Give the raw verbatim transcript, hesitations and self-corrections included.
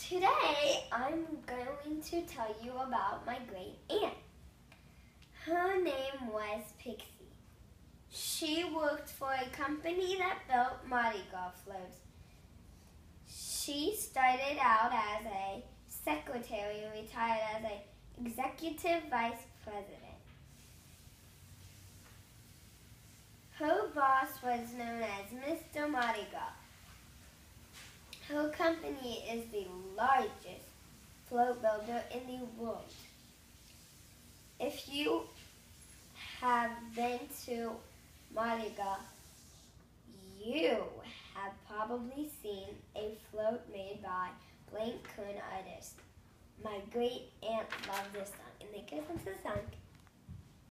Today, I'm going to tell you about my great aunt. Her name was Pixie. She worked for a company that built Mardi Gras floats. She started out as a secretary and retired as an executive vice president. Her boss was known as Mister Mardi Gras. Her company is the largest float builder in the world. If you have been to Mardi Gras, you have probably seen a float made by blank coon artists. My great aunt loved this song, and they listen to the song.